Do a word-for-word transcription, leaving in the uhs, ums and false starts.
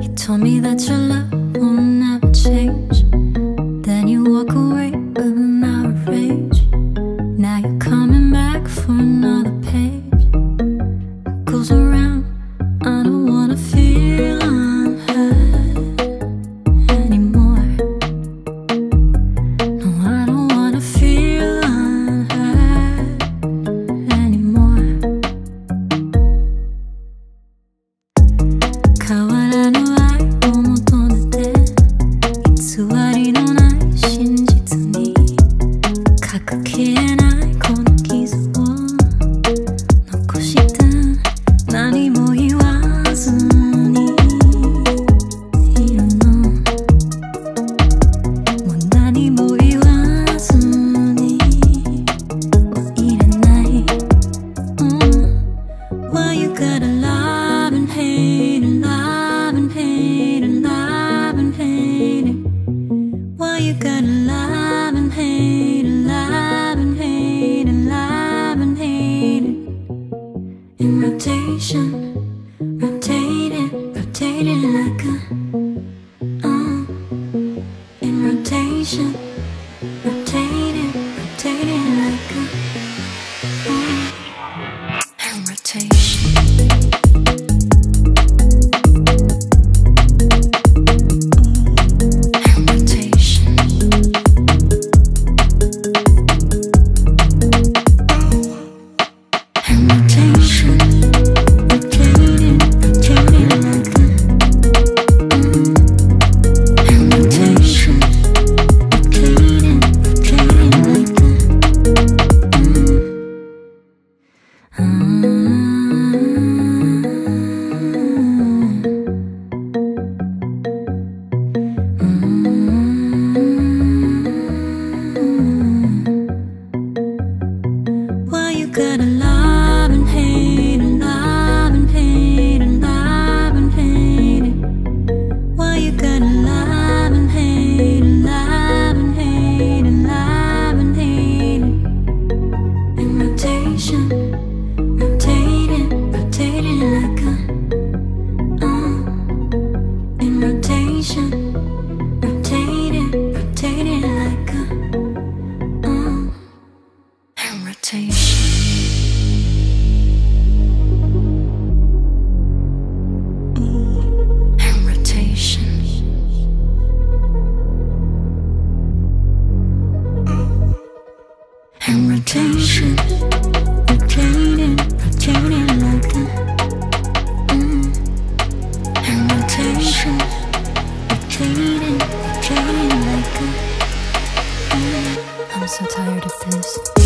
You told me that your love will never change. Then you walk away with an hour of rage. Now you're coming back for another page. What goes around, I don't wanna feel unheard anymore. No, I don't wanna feel unheard anymore. 変わらぬ愛を求めて偽りのない真実に隠きれないこの傷を残して何も言わずにいるの。もう何も言わずにはいれない、うん、Why you gotta love and hate and love and hate and love and hate it? Why you gotta love and hate and love and hate and love and hate it? In rotation, rotating, rotating like a uh, in rotation, rotating, rotating like a uh, in rotation. In rotation. In rotation, rotating, rotating like a mm. In rotation, rotating, rotating like a mm. Why you gotta love and hate and love and hate and love and hate it? Why you gotta love and hate and love and hate and love and hate it? In rotation, rotating, rotating like a uh, in rotation, rotating, rotating like a uh, in rotation. In rotation. In rotation, rotating, rotating like a mm. In rotation, rotating, rotating like a mm. I'm so tired of this.